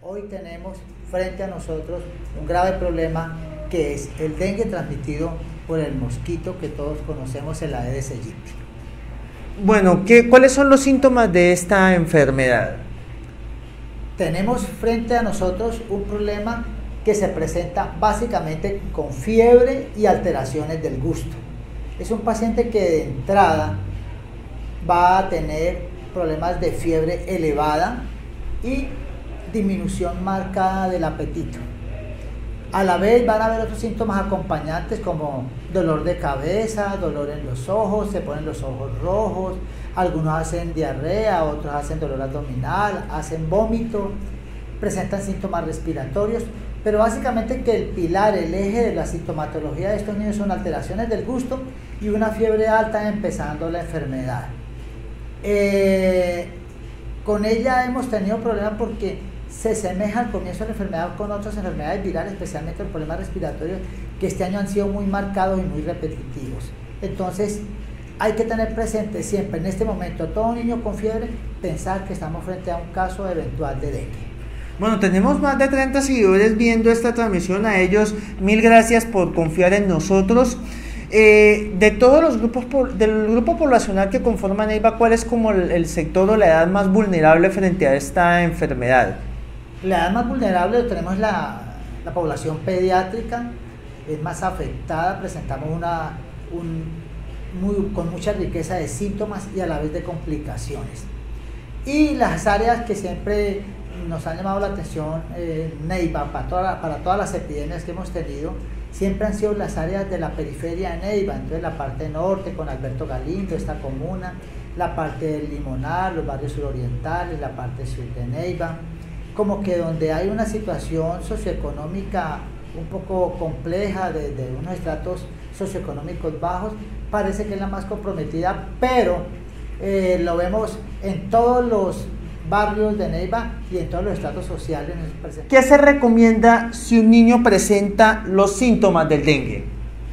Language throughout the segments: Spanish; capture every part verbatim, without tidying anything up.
Hoy tenemos frente a nosotros un grave problema que es el dengue transmitido por el mosquito que todos conocemos, el Aedes aegypti. Bueno, ¿qué, ¿cuáles son los síntomas de esta enfermedad? Tenemos frente a nosotros un problema que se presenta básicamente con fiebre y alteraciones del gusto. Es un paciente que de entrada va a tener problemas de fiebre elevada y disminución marcada del apetito. A la vez van a haber otros síntomas acompañantes como dolor de cabeza, dolor en los ojos, se ponen los ojos rojos, algunos hacen diarrea, otros hacen dolor abdominal, hacen vómito, presentan síntomas respiratorios, pero básicamente que el pilar, el eje de la sintomatología de estos niños son alteraciones del gusto y una fiebre alta empezando la enfermedad. Eh, con ella hemos tenido problemas porque se asemeja al comienzo de la enfermedad con otras enfermedades virales, especialmente los problemas respiratorios, que este año han sido muy marcados y muy repetitivos. Entonces, hay que tener presente siempre, en este momento, todo niño con fiebre, pensar que estamos frente a un caso eventual de dengue. Bueno, tenemos más de treinta seguidores viendo esta transmisión. A ellos, mil gracias por confiar en nosotros. Eh, de todos los grupos, del grupo poblacional que conforman Neiva, ¿cuál es como el, el sector o la edad más vulnerable frente a esta enfermedad? La edad más vulnerable tenemos la, la población pediátrica, es más afectada, presentamos una, un, muy, con mucha riqueza de síntomas y a la vez de complicaciones. Y las áreas que siempre nos han llamado la atención, eh, Neiva, para, toda, para todas las epidemias que hemos tenido, siempre han sido las áreas de la periferia de Neiva, entonces la parte norte con Alberto Galindo, esta comuna, la parte del Limonar, los barrios surorientales, la parte sur de Neiva, como que donde hay una situación socioeconómica un poco compleja, de, de unos estratos socioeconómicos bajos, parece que es la más comprometida, pero eh, lo vemos en todos los barrios de Neiva y en todos los estratos sociales. ¿Qué se recomienda si un niño presenta los síntomas del dengue?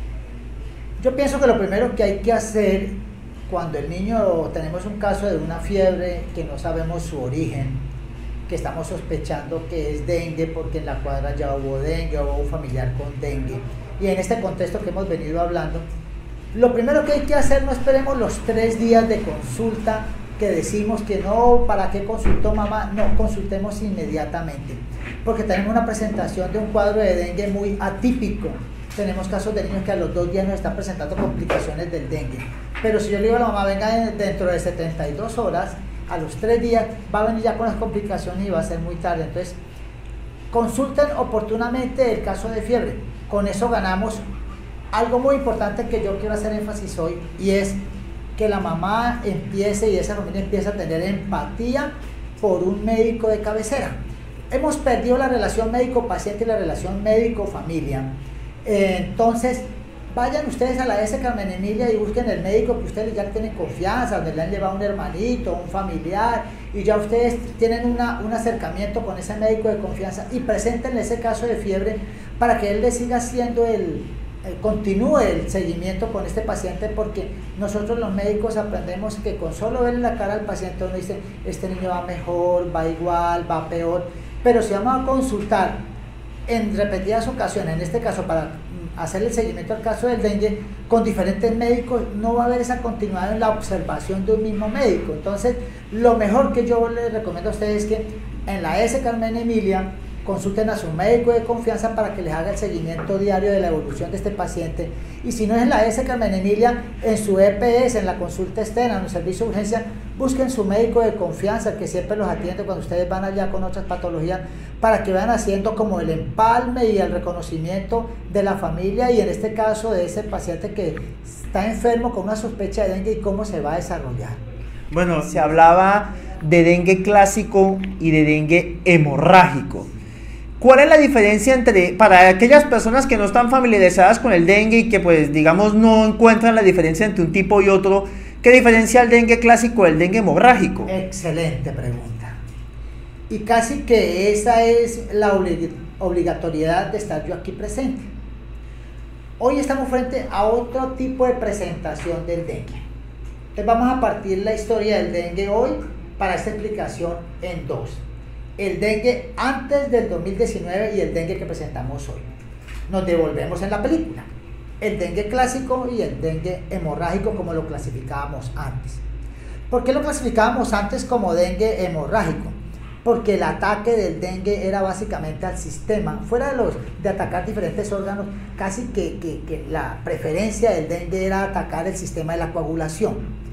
Yo pienso que lo primero que hay que hacer cuando el niño, tenemos un caso de una fiebre que no sabemos su origen, que estamos sospechando que es dengue porque en la cuadra ya hubo dengue o hubo un familiar con dengue, y en este contexto que hemos venido hablando, lo primero que hay que hacer, no esperemos los tres días de consulta que decimos que no, ¿para qué consultó mamá? No, consultemos inmediatamente, porque tenemos una presentación de un cuadro de dengue muy atípico. Tenemos casos de niños que a los dos días nos están presentando complicaciones del dengue, pero si yo le digo a la mamá, venga dentro de setenta y dos horas, a los tres días va a venir ya con las complicaciones y va a ser muy tarde. Entonces, consulten oportunamente el caso de fiebre. Con eso ganamos algo muy importante que yo quiero hacer énfasis hoy, y es que la mamá empiece y esa familia empiece a tener empatía por un médico de cabecera. Hemos perdido la relación médico-paciente y la relación médico-familia. Eh, entonces, vayan ustedes a la S. Carmen Emilia y busquen el médico que ustedes ya tienen confianza, donde le han llevado un hermanito, un familiar, y ya ustedes tienen una, un acercamiento con ese médico de confianza, y preséntenle ese caso de fiebre para que él le siga haciendo el, el continúe el seguimiento con este paciente, porque nosotros los médicos aprendemos que con solo ver la cara al paciente uno dice, este niño va mejor, va igual, va peor, pero si vamos a consultar en repetidas ocasiones, en este caso para hacer el seguimiento al caso del dengue con diferentes médicos, no va a haber esa continuidad en la observación de un mismo médico. Entonces, lo mejor que yo les recomiendo a ustedes es que en la S. Carmen Emilia consulten a su médico de confianza para que les haga el seguimiento diario de la evolución de este paciente, y si no es en la S. Carmen Emilia, en su E P S, en la consulta externa, en el servicio de urgencia, busquen su médico de confianza que siempre los atiende cuando ustedes van allá con otras patologías, para que vayan haciendo como el empalme y el reconocimiento de la familia, y en este caso de ese paciente que está enfermo con una sospecha de dengue y cómo se va a desarrollar. Bueno, se hablaba de dengue clásico y de dengue hemorrágico. ¿Cuál es la diferencia entre, para aquellas personas que no están familiarizadas con el dengue y que pues digamos no encuentran la diferencia entre un tipo y otro, qué diferencia el dengue clásico del dengue hemorrágico? Excelente pregunta. Y casi que esa es la oblig obligatoriedad de estar yo aquí presente. Hoy estamos frente a otro tipo de presentación del dengue. Entonces vamos a partir la historia del dengue hoy para esta explicación en dos. el dengue antes del dos mil diecinueve y el dengue que presentamos hoy. Nos devolvemos en la película. El dengue clásico y el dengue hemorrágico como lo clasificábamos antes. ¿Por qué lo clasificábamos antes como dengue hemorrágico? Porque el ataque del dengue era básicamente al sistema, fuera de, los, de atacar diferentes órganos, casi que, que, que la preferencia del dengue era atacar el sistema de la coagulación.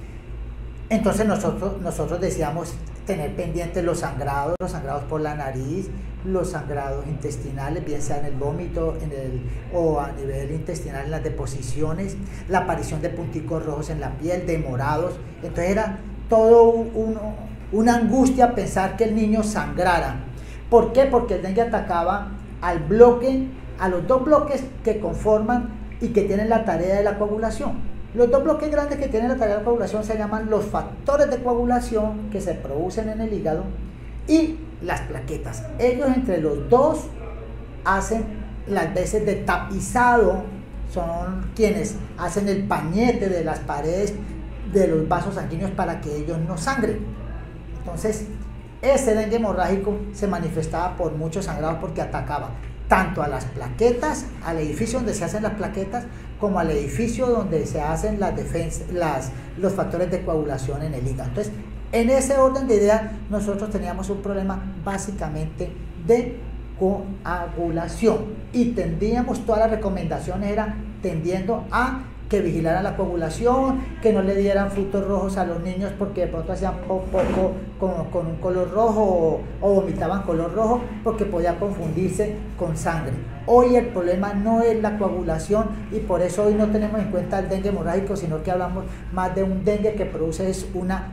Entonces nosotros, nosotros decíamos tener pendientes los sangrados, los sangrados por la nariz, los sangrados intestinales, bien sea en el vómito en el, o a nivel intestinal en las deposiciones, la aparición de punticos rojos en la piel, de morados. Entonces era todo un, una angustia pensar que el niño sangrara. ¿Por qué? Porque el dengue atacaba al bloque, a los dos bloques que conforman y que tienen la tarea de la coagulación. Los dos bloques grandes que tienen la tarea de la coagulación se llaman los factores de coagulación que se producen en el hígado y las plaquetas. Ellos entre los dos hacen las veces de tapizado, son quienes hacen el pañete de las paredes de los vasos sanguíneos para que ellos no sangren. Entonces, ese dengue hemorrágico se manifestaba por muchos sangrados porque atacaba tanto a las plaquetas, al edificio donde se hacen las plaquetas, como al edificio donde se hacen las defensas, las, los factores de coagulación en el hígado. Entonces, en ese orden de ideas, nosotros teníamos un problema básicamente de coagulación y tendríamos, todas las recomendaciones eran tendiendo a que vigilaran la coagulación, que no le dieran frutos rojos a los niños porque de pronto hacían poco con, con un color rojo o, o vomitaban color rojo porque podía confundirse con sangre. Hoy el problema no es la coagulación y por eso hoy no tenemos en cuenta el dengue hemorrágico, sino que hablamos más de un dengue que produce es una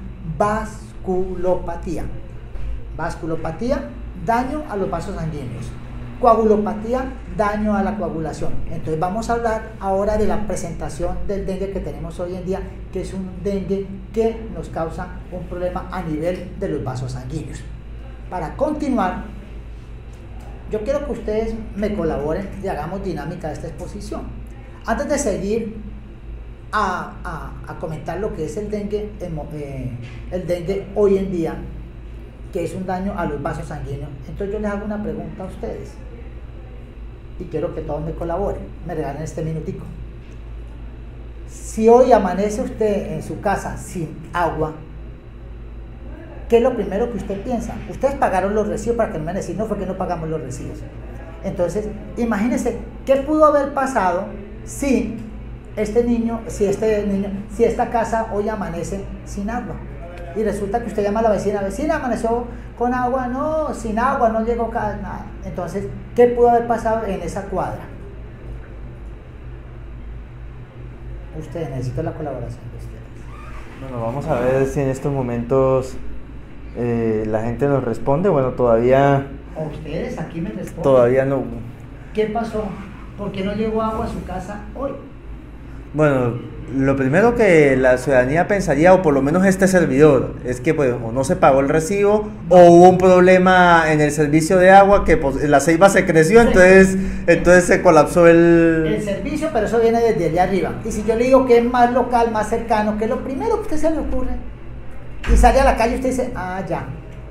vasculopatía. Vasculopatía, daño a los vasos sanguíneos. Coagulopatía, daño a la coagulación. Entonces vamos a hablar ahora de la presentación del dengue que tenemos hoy en día, que es un dengue que nos causa un problema a nivel de los vasos sanguíneos. Para continuar, yo quiero que ustedes me colaboren y hagamos dinámica de esta exposición. Antes de seguir a, a, a comentar lo que es el dengue, eh, el dengue hoy en día, que es un daño a los vasos sanguíneos, entonces yo les hago una pregunta a ustedes y quiero que todos me colaboren, me regalen este minutico. Si hoy amanece usted en su casa sin agua, ¿qué es lo primero que usted piensa? Ustedes pagaron los recibos, para que no me van a decir, no, fue que no pagamos los recibos. Entonces, imagínense qué pudo haber pasado si este niño, si este niño, si esta casa hoy amanece sin agua. Y resulta que usted llama a la vecina, vecina, amaneció con agua, no, sin agua, no llegó nada. Entonces, ¿qué pudo haber pasado en esa cuadra? Ustedes, necesito la colaboración de ustedes. Bueno, vamos a ver si en estos momentos eh, la gente nos responde. Bueno, todavía... ¿O ustedes aquí me responden? Todavía no. ¿Qué pasó? ¿Por qué no llegó agua a su casa hoy? Bueno, lo primero que la ciudadanía pensaría, o por lo menos este servidor, es que pues, o no se pagó el recibo o hubo un problema en el servicio de agua que pues, la ceiba se creció, sí. entonces, entonces se colapsó el... el servicio, pero eso viene desde allá arriba. Y si yo le digo que es más local, más cercano, que es lo primero que a usted se le ocurre, y sale a la calle y usted dice, ah, ya.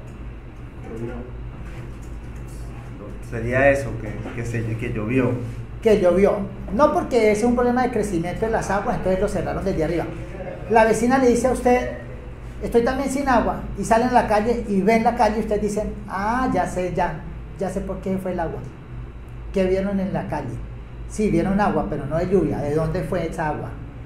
Sería eso, que, que, se, que llovió. que llovió, no porque es un problema de crecimiento de las aguas, entonces lo cerraron desde arriba. La vecina le dice a usted, estoy también sin agua, y salen a la calle y ven la calle y ustedes dicen, ah, ya sé, ya, ya sé por qué fue el agua. ¿Qué vieron en la calle? Sí, vieron agua, pero no de lluvia. ¿De dónde fue esa agua?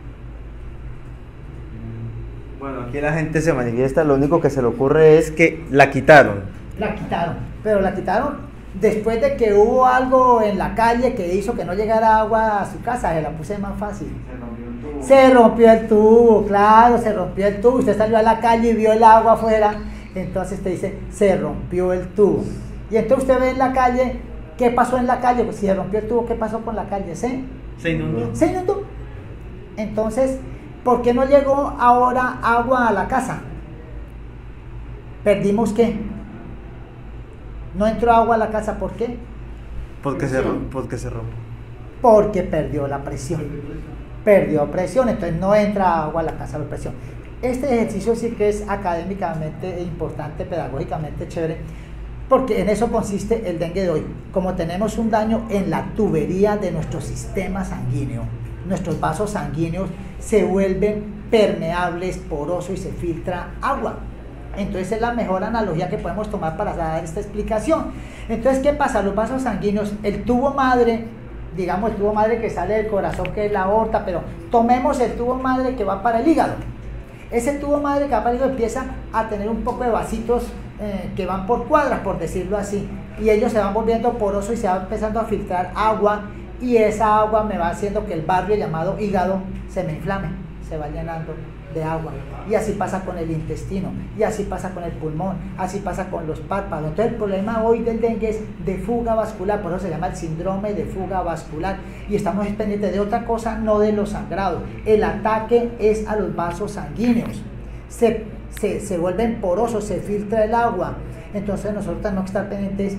Bueno, aquí la gente se manifiesta, lo único que se le ocurre es que la quitaron. La quitaron, pero la quitaron después de que hubo algo en la calle que hizo que no llegara agua a su casa. Se la puse más fácil. Se rompió el tubo. Se rompió el tubo, claro, se rompió el tubo. Usted salió a la calle y vio el agua afuera, entonces te dice, se rompió el tubo. Y entonces usted ve en la calle, ¿qué pasó en la calle? Pues si se rompió el tubo, ¿qué pasó con la calle? ¿Se? Se inundó. Se inundó. Entonces, ¿por qué no llegó ahora agua a la casa? ¿Perdimos qué? No entró agua a la casa, ¿por qué? Porque se, porque se rompió. Porque perdió la presión. Perdió presión, entonces no entra agua a la casa por presión. Este ejercicio sí que es académicamente importante, pedagógicamente chévere, Porque en eso consiste el dengue de hoy. Como tenemos un daño en la tubería de nuestro sistema sanguíneo, nuestros vasos sanguíneos se vuelven permeables, porosos y se filtra agua. Entonces es la mejor analogía que podemos tomar para dar esta explicación. Entonces, ¿qué pasa? Los vasos sanguíneos, el tubo madre, digamos el tubo madre que sale del corazón, que es la aorta, pero tomemos el tubo madre que va para el hígado. Ese tubo madre que va para el hígado empieza a tener un poco de vasitos eh, que van por cuadras, por decirlo así, y ellos se van volviendo porosos y se va empezando a filtrar agua, y esa agua me va haciendo que el barrio llamado hígado se me inflame, se va llenando de agua, y así pasa con el intestino, y así pasa con el pulmón, así pasa con los párpados. Entonces el problema hoy del dengue es de fuga vascular, por eso se llama el síndrome de fuga vascular, y estamos pendientes de otra cosa, no de los sangrados. El ataque es a los vasos sanguíneos, se, se, se vuelven porosos, se filtra el agua. Entonces nosotros tenemos que estar pendientes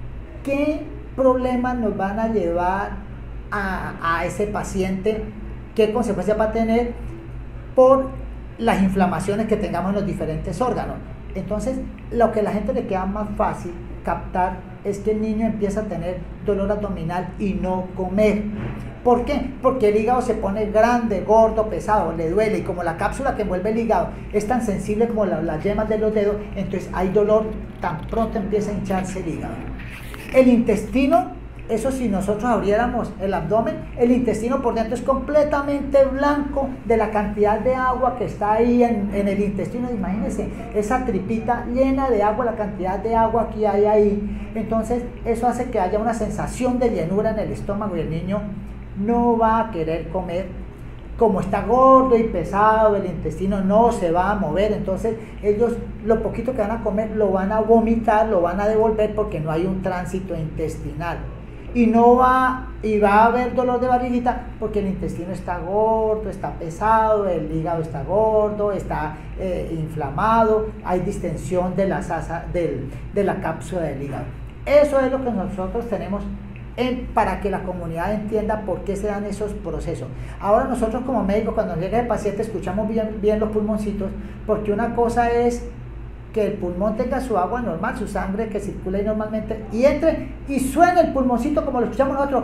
qué problemas nos van a llevar a, a ese paciente, qué consecuencias va a tener por las inflamaciones que tengamos en los diferentes órganos. Entonces, lo que a la gente le queda más fácil captar es que el niño empieza a tener dolor abdominal y no comer. ¿Por qué? Porque el hígado se pone grande, gordo, pesado, le duele, y como la cápsula que envuelve el hígado es tan sensible como la, las yemas de los dedos, entonces hay dolor tan pronto empieza a hincharse el hígado. El intestino, eso si nosotros abriéramos el abdomen, el intestino por dentro es completamente blanco de la cantidad de agua que está ahí en, en el intestino. Imagínense, esa tripita llena de agua, la cantidad de agua que hay ahí. Entonces eso hace que haya una sensación de llenura en el estómago y el niño no va a querer comer. Como está gordo y pesado, el intestino no se va a mover, entonces ellos lo poquito que van a comer lo van a vomitar, lo van a devolver porque no hay un tránsito intestinal. Y no va, y va a haber dolor de barriguita porque el intestino está gordo, está pesado, el hígado está gordo, está eh, inflamado, hay distensión de la, sasa, del, de la cápsula del hígado. Eso es lo que nosotros tenemos en, para que la comunidad entienda por qué se dan esos procesos. Ahora nosotros como médicos, cuando llega el paciente, escuchamos bien, bien los pulmoncitos, porque una cosa es que el pulmón tenga su agua normal, su sangre que circule normalmente y entre y suene el pulmoncito como lo escuchamos nosotros.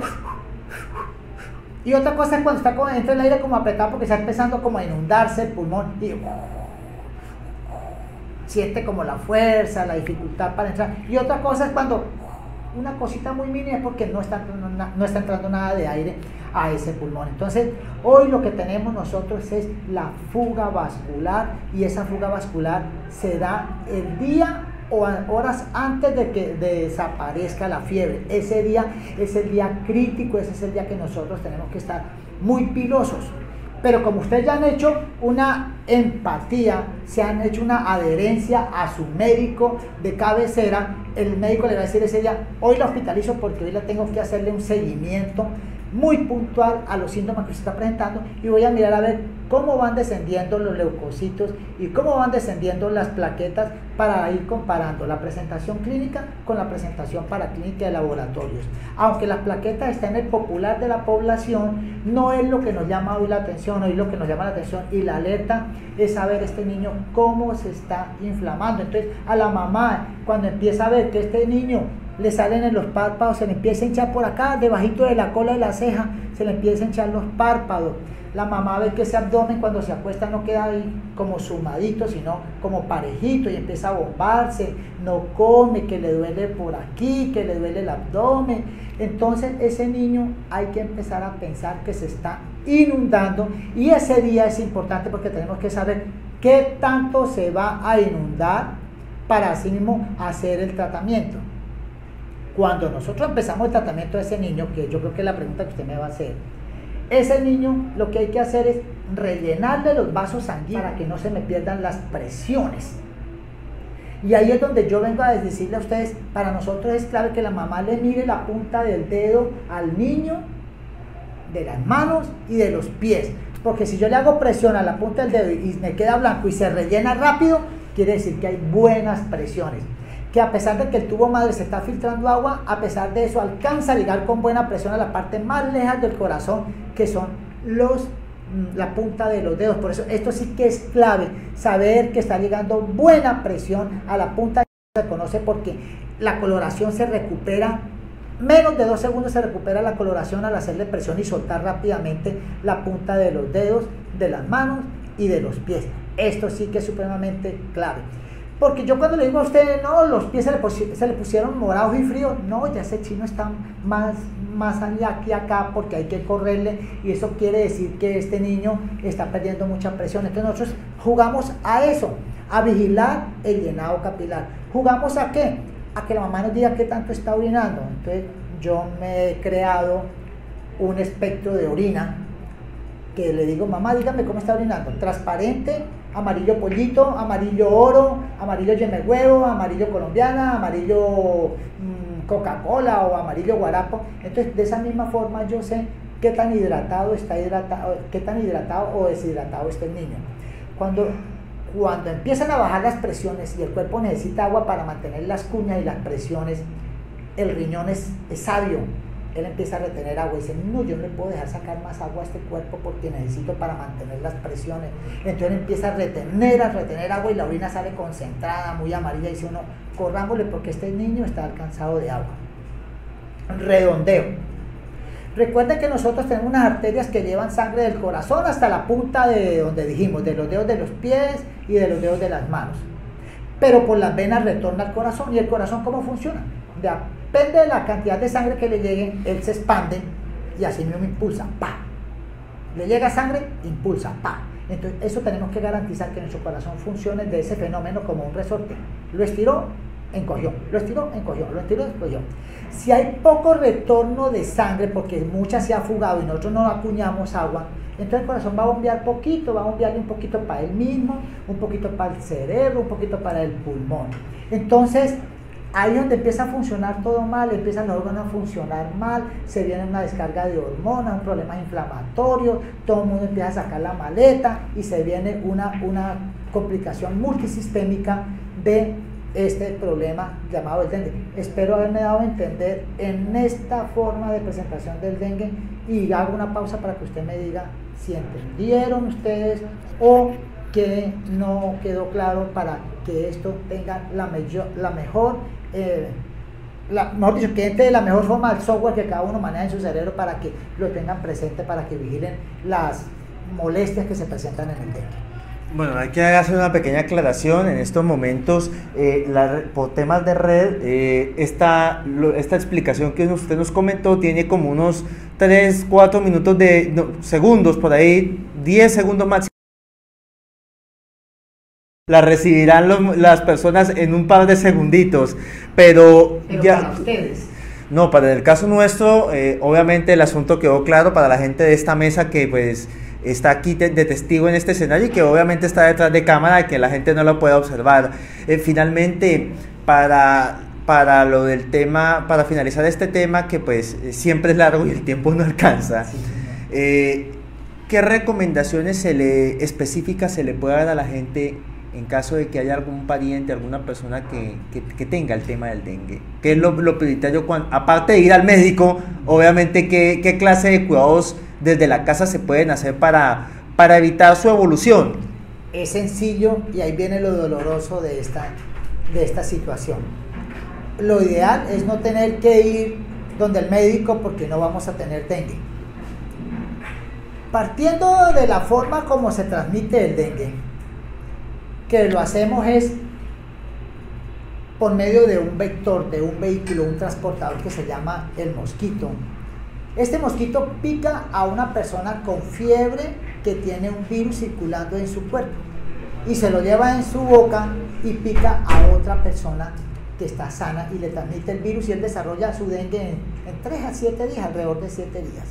Y otra cosa es cuando está con, entra el aire como apretado porque está empezando como a inundarse el pulmón y siente como la fuerza, la dificultad para entrar. Y otra cosa es cuando una cosita muy mínima es porque no está, no, no está entrando nada de aire a ese pulmón. Entonces, hoy lo que tenemos nosotros es la fuga vascular, y esa fuga vascular se da el día o horas antes de que de desaparezca la fiebre. Ese día es el día crítico, ese es el día que nosotros tenemos que estar muy pilosos. Pero como ustedes ya han hecho una empatía, se han hecho una adherencia a su médico de cabecera, el médico le va a decir ese día, hoy la hospitalizo porque hoy la tengo que hacerle un seguimiento muy puntual a los síntomas que se está presentando, y voy a mirar a ver cómo van descendiendo los leucocitos y cómo van descendiendo las plaquetas para ir comparando la presentación clínica con la presentación paraclínica de laboratorios. Aunque las plaquetas están en el popular de la población, no es lo que nos llama hoy la atención. Hoy lo que nos llama la atención y la alerta es saber este niño cómo se está inflamando. Entonces a la mamá, cuando empieza a ver que este niño le salen en los párpados, se le empieza a hinchar por acá, debajito de la cola de la ceja, se le empieza a hinchar los párpados. La mamá ve que ese abdomen cuando se acuesta no queda ahí como sumadito, sino como parejito, y empieza a bombarse, no come, que le duele por aquí, que le duele el abdomen. Entonces ese niño hay que empezar a pensar que se está inundando, y ese día es importante porque tenemos que saber qué tanto se va a inundar para así mismo hacer el tratamiento. Cuando nosotros empezamos el tratamiento de ese niño, que yo creo que es la pregunta que usted me va a hacer, ese niño lo que hay que hacer es rellenarle los vasos sanguíneos para que no se me pierdan las presiones. Y ahí es donde yo vengo a decirle a ustedes, para nosotros es clave que la mamá le mire la punta del dedo al niño, de las manos y de los pies, porque si yo le hago presión a la punta del dedo y me queda blanco y se rellena rápido, quiere decir que hay buenas presiones, que a pesar de que el tubo madre se está filtrando agua, a pesar de eso alcanza a llegar con buena presión a la parte más lejana del corazón, que son los, la punta de los dedos. Por eso esto sí que es clave, saber que está llegando buena presión a la punta se conoce porque la coloración se recupera, menos de dos segundos se recupera la coloración al hacerle presión y soltar rápidamente la punta de los dedos, de las manos y de los pies. Esto sí que es supremamente clave. Porque yo cuando le digo a usted, no, los pies se le, se le pusieron morados y fríos, no, ya ese chino está más, más allá que acá porque hay que correrle y eso quiere decir que este niño está perdiendo mucha presión. Entonces nosotros jugamos a eso, a vigilar el llenado capilar. ¿Jugamos a qué? A que la mamá nos diga qué tanto está orinando. Entonces yo me he creado un espectro de orina que le digo, mamá, dígame cómo está orinando. Transparente, amarillo pollito, amarillo oro, amarillo yeme huevo, amarillo colombiana, amarillo mmm, Coca-Cola o amarillo guarapo. Entonces de esa misma forma yo sé qué tan hidratado está hidratado, qué tan hidratado o deshidratado está el niño. Cuando, cuando empiezan a bajar las presiones y el cuerpo necesita agua para mantener las cuñas y las presiones, el riñón es, es sabio. Él empieza a retener agua y dice, no, yo no le puedo dejar sacar más agua a este cuerpo porque necesito para mantener las presiones. Entonces empieza a retener, a retener agua y la orina sale concentrada, muy amarilla y dice uno, corrámosle porque este niño está alcanzado de agua. Redondeo. Recuerden que nosotros tenemos unas arterias que llevan sangre del corazón hasta la punta de donde dijimos, de los dedos de los pies y de los dedos de las manos. Pero por las venas retorna al corazón. ¿Y el corazón cómo funciona? Depende de la cantidad de sangre que le llegue, él se expande y así mismo impulsa, ¡pa! Le llega sangre, impulsa, ¡pa! Entonces eso tenemos que garantizar que nuestro corazón funcione de ese fenómeno como un resorte. Lo estiró, encogió, lo estiró, encogió, lo estiró, encogió. Si hay poco retorno de sangre, porque mucha se ha fugado y nosotros no acuñamos agua, entonces el corazón va a bombear poquito, va a bombearle un poquito para él mismo, un poquito para el cerebro, un poquito para el pulmón. Entonces, ahí es donde empieza a funcionar todo mal, empiezan los órganos a funcionar mal, se viene una descarga de hormonas, un problema inflamatorio, todo el mundo empieza a sacar la maleta y se viene una, una complicación multisistémica de este problema llamado el dengue. Espero haberme dado a entender en esta forma de presentación del dengue y hago una pausa para que usted me diga si entendieron ustedes o que no quedó claro para que esto tenga la, mayor, la mejor, eh, la, mejor dicho, que entre de la mejor forma el software que cada uno maneja en su cerebro para que lo tengan presente, para que vigilen las molestias que se presentan en el dengue. Bueno, hay que hacer una pequeña aclaración. En estos momentos, eh, la, por temas de red, eh, esta, lo, esta explicación que usted nos comentó tiene como unos tres, cuatro minutos de no, segundos, por ahí, diez segundos máximo. La recibirán los, las personas en un par de segunditos, pero, pero ya... para ustedes. No, para el caso nuestro, eh, obviamente el asunto quedó claro para la gente de esta mesa que pues está aquí de, de testigo en este escenario y que obviamente está detrás de cámara y que la gente no lo pueda observar. Eh, finalmente, para, para lo del tema, para finalizar este tema que pues siempre es largo y el tiempo no alcanza, Sí, eh, ¿qué recomendaciones se le, específicas se le puede dar a la gente en caso de que haya algún pariente, alguna persona que, que, que tenga el tema del dengue? ¿Qué es lo, lo prioritario? Cuando, aparte de ir al médico, obviamente, ¿qué, qué clase de cuidados desde la casa se pueden hacer para, para evitar su evolución? Es sencillo y ahí viene lo doloroso de esta, de esta situación. Lo ideal es no tener que ir donde el médico porque no vamos a tener dengue. Partiendo de la forma como se transmite el dengue, que lo hacemos es por medio de un vector, de un vehículo, un transportador que se llama el mosquito. Este mosquito pica a una persona con fiebre que tiene un virus circulando en su cuerpo y se lo lleva en su boca y pica a otra persona que está sana y le transmite el virus y él desarrolla su dengue en, en tres a siete días, alrededor de siete días.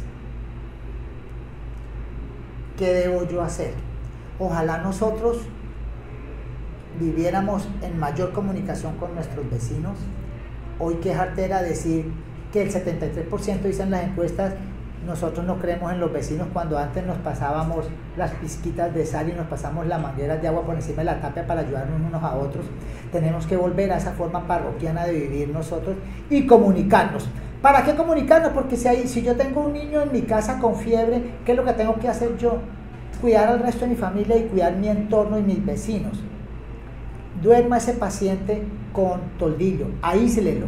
¿Qué debo yo hacer? Ojalá nosotros viviéramos en mayor comunicación con nuestros vecinos. Hoy qué jartera decir que el setenta y tres por ciento dicen las encuestas, nosotros no creemos en los vecinos cuando antes nos pasábamos las pizquitas de sal y nos pasamos las mangueras de agua por encima de la tapia para ayudarnos unos a otros. Tenemos que volver a esa forma parroquiana de vivir nosotros y comunicarnos. ¿Para qué comunicarnos? Porque si, hay, si yo tengo un niño en mi casa con fiebre, ¿qué es lo que tengo que hacer yo? Cuidar al resto de mi familia y cuidar mi entorno y mis vecinos. Duerma ese paciente con toldillo, aíslelo.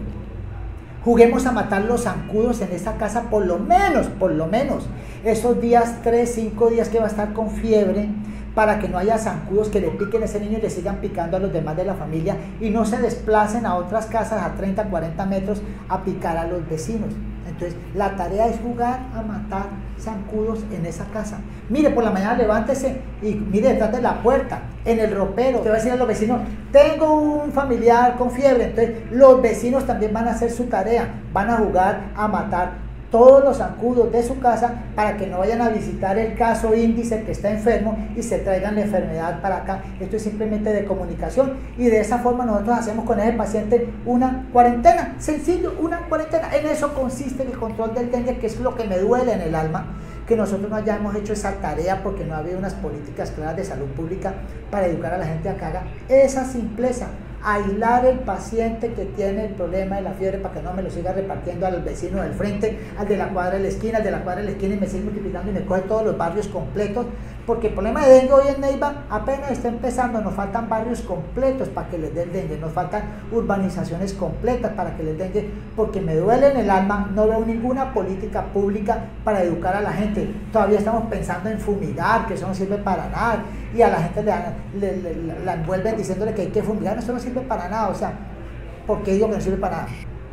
Juguemos a matar los zancudos en esta casa por lo menos, por lo menos, esos días, tres, cinco días que va a estar con fiebre, para que no haya zancudos que le piquen a ese niño y le sigan picando a los demás de la familia y no se desplacen a otras casas a treinta, cuarenta metros a picar a los vecinos. Entonces, la tarea es jugar a matar zancudos en esa casa. Mire, por la mañana levántese y mire detrás de la puerta, en el ropero, te va a decir a los vecinos, tengo un familiar con fiebre. Entonces, los vecinos también van a hacer su tarea, van a jugar a matar todos los zancudos de su casa para que no vayan a visitar el caso índice que está enfermo y se traigan la enfermedad para acá. Esto es simplemente de comunicación y de esa forma nosotros hacemos con ese paciente una cuarentena, sencillo, una cuarentena. En eso consiste el control del dengue, que es lo que me duele en el alma, que nosotros no hayamos hecho esa tarea porque no había unas políticas claras de salud pública para educar a la gente a que haga esa simpleza. Aislar el paciente que tiene el problema de la fiebre para que no me lo siga repartiendo al vecino del frente, al de la cuadra de la esquina, al de la cuadra de la esquina y me sigue multiplicando y me coge todos los barrios completos, porque el problema de dengue hoy en Neiva apenas está empezando, nos faltan barrios completos para que les dé el dengue, nos faltan urbanizaciones completas para que les den dengue, porque me duele en el alma, no veo ninguna política pública para educar a la gente. Todavía estamos pensando en fumigar, que eso no sirve para nada, y a la gente le, le, le, la envuelven diciéndole que hay que fumigar, eso no sirve para nada. O sea, ¿por qué digo que no sirve para nada?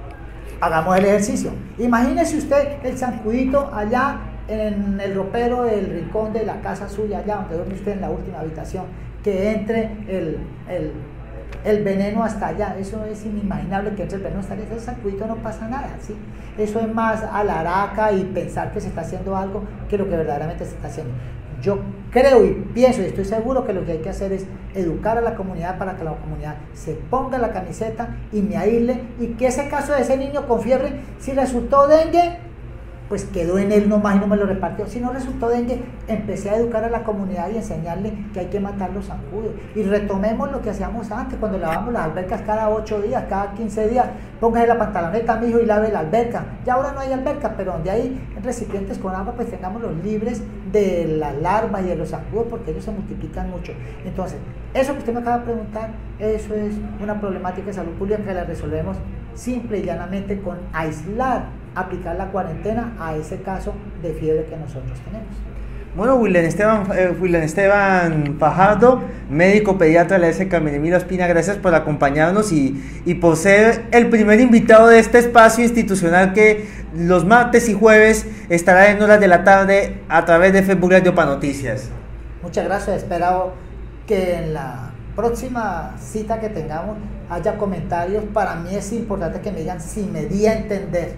Hagamos el ejercicio. Imagínese usted el zancudito allá en el ropero del rincón de la casa suya, allá donde duerme usted en la última habitación, que entre el, el, el veneno hasta allá. Eso es inimaginable que entre el veneno hasta allá. Ese zancudito no pasa nada, ¿sí? Eso es más alaraca y pensar que se está haciendo algo que lo que verdaderamente se está haciendo. Yo creo y pienso y estoy seguro que lo que hay que hacer es educar a la comunidad para que la comunidad se ponga la camiseta y me aísle, y que ese caso de ese niño con fiebre, si resultó dengue, pues quedó en él nomás y no me lo repartió. Si no resultó dengue, empecé a educar a la comunidad y enseñarle que hay que matar los zancudos. Y retomemos lo que hacíamos antes, cuando lavábamos las albercas cada ocho días, cada quince días. Póngase la pantaloneta, mijo, y lave la alberca. Ya ahora no hay alberca, pero donde hay recipientes con agua, pues tengámoslos libres de las larvas y de los zancudos, porque ellos se multiplican mucho. Entonces, eso que usted me acaba de preguntar, eso es una problemática de salud pública que la resolvemos simple y llanamente con aislar, aplicar la cuarentena a ese caso de fiebre que nosotros tenemos. Bueno, William Esteban, eh, William Esteban Fajardo, médico pediatra de la S K Menemiro Espina, gracias por acompañarnos y, y por ser el primer invitado de este espacio institucional que los martes y jueves estará en horas de la tarde a través de Facebook Radio para Noticias. Muchas gracias, espero que en la próxima cita que tengamos haya comentarios. Para mí es importante que me digan si me di a entender,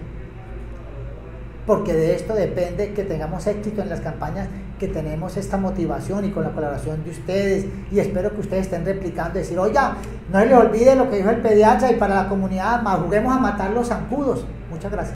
porque de esto depende que tengamos éxito en las campañas, que tenemos esta motivación y con la colaboración de ustedes, y espero que ustedes estén replicando, decir, oiga, no se les olvide lo que dijo el pediatra, y para la comunidad, juguemos a matar los zancudos. Muchas gracias.